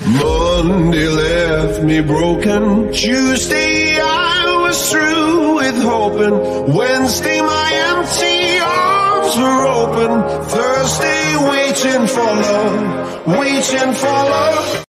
Monday left me broken. Tuesday I was through with hoping. Wednesday my empty arms were open. Thursday waiting for love, waiting for love.